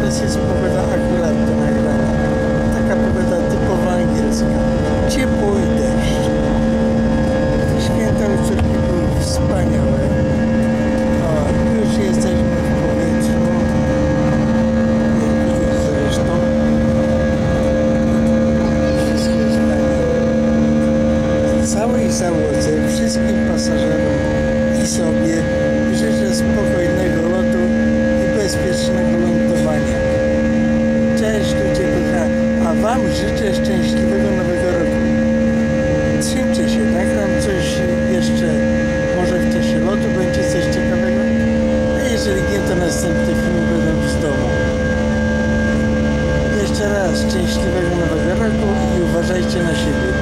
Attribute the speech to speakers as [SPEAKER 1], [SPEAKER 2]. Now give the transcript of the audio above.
[SPEAKER 1] teraz jest pogoda akurat do nagrania. Taka pogoda typowo angielska. Ciepło i deszcz. Święta u córki były wspaniałe. O, już jesteśmy w powietrzu. Jak widzisz zresztą. Wszystko jest fajnie. Całej załodze, wszystkim pasażerom i sobie życzę spokojnego lotu i bezpiecznego lądowania. Cześć ludzie kochani, a wam życzę szczęśliwego nowego roku. Trzymcie się, nagram coś jeszcze, może w czasie lotu będzie coś ciekawego, a jeżeli nie, to następny film będę z domu. Jeszcze raz szczęśliwego nowego roku i uważajcie na siebie.